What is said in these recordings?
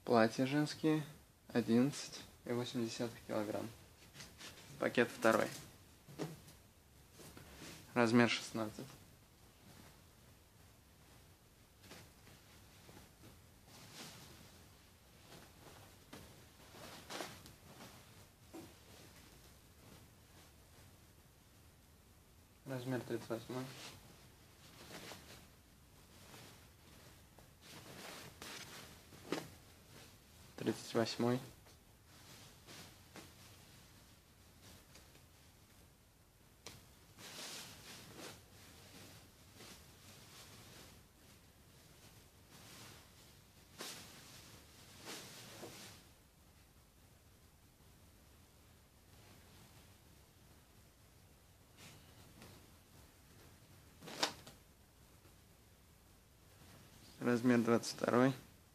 Платья женские 11,8 килограмм. Пакет второй. Размер 16. Размер 38. Тридцать восьмой. Размер 22.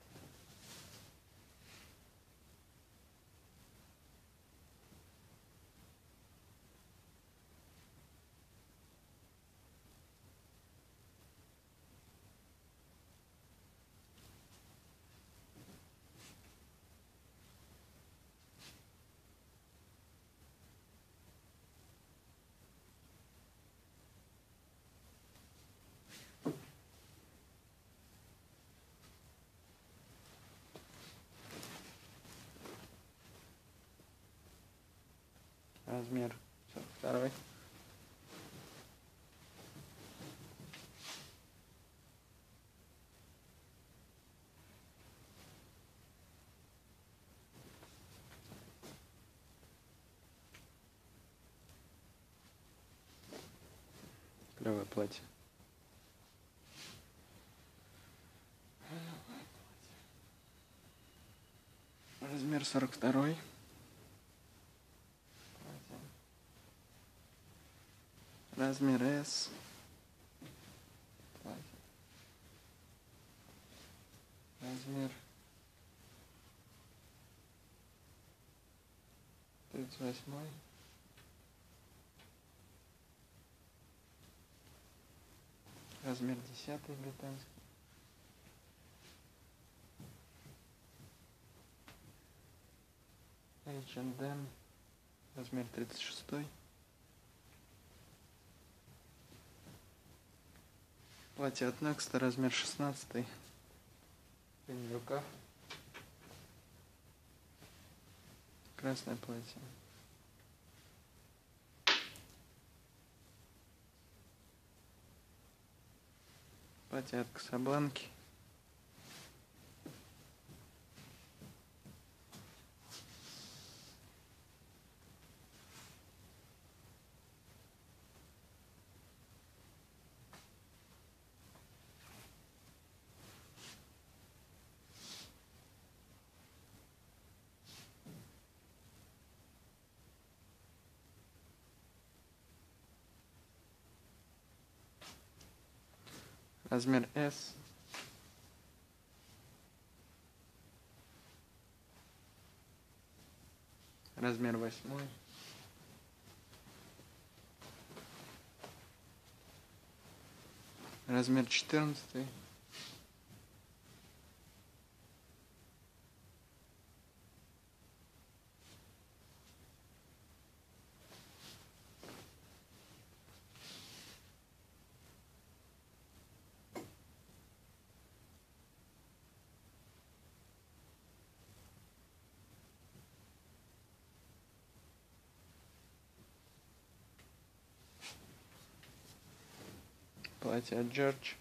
Размер 42. Клевое платье. Размер 42. Размер S. Размер 38. Размер 10 британский. H&M. Размер 36. Платье от Next, размер 16. Пень в рукав. Красное платье. Платье от Касабланки. Размер S. Размер 8. Размер 14. Платье от George.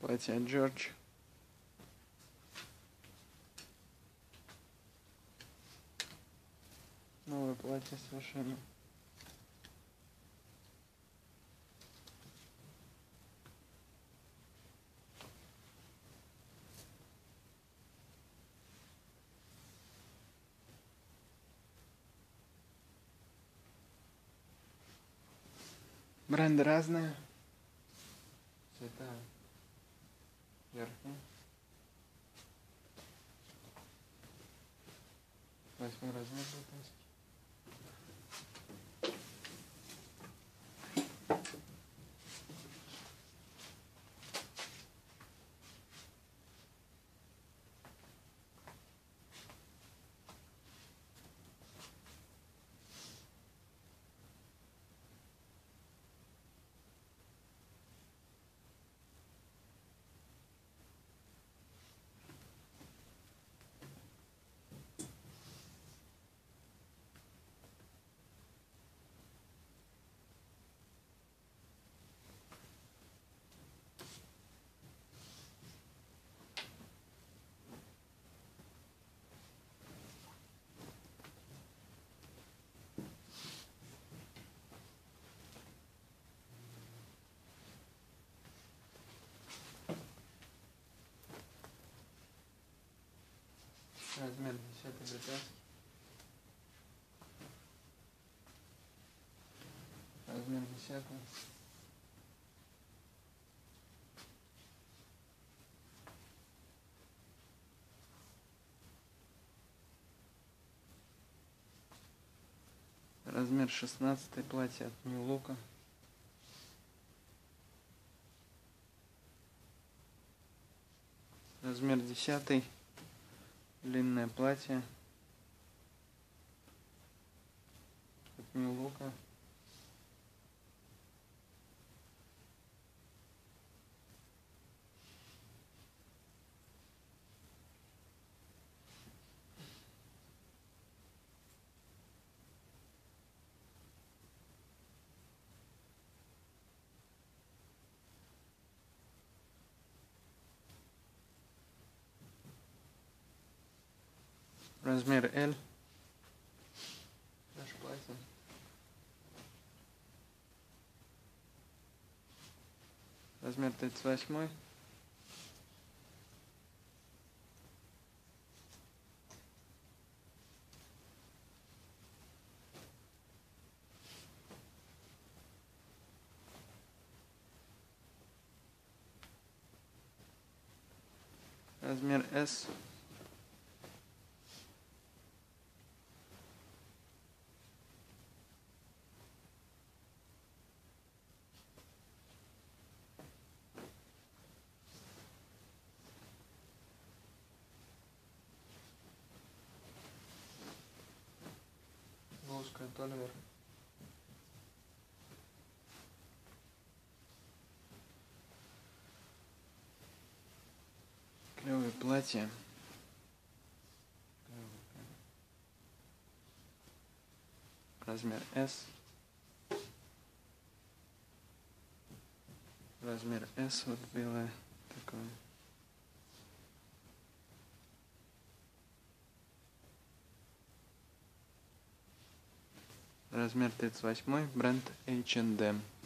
Платье от Джордж. Новое платье совершенно. Бренды разные. Цвета яркие. 8 размер британский. Размер 10 британский. Размер 10. Размер 16. Платье от New Look. Размер 10. Длинное платье от New Look. Размер L. Наше платье. Размер 38. Размер S. Блузка от Оливер. Клевое платье. Размер S. Размер S, вот белое такое. Размер 38, бренд H&M.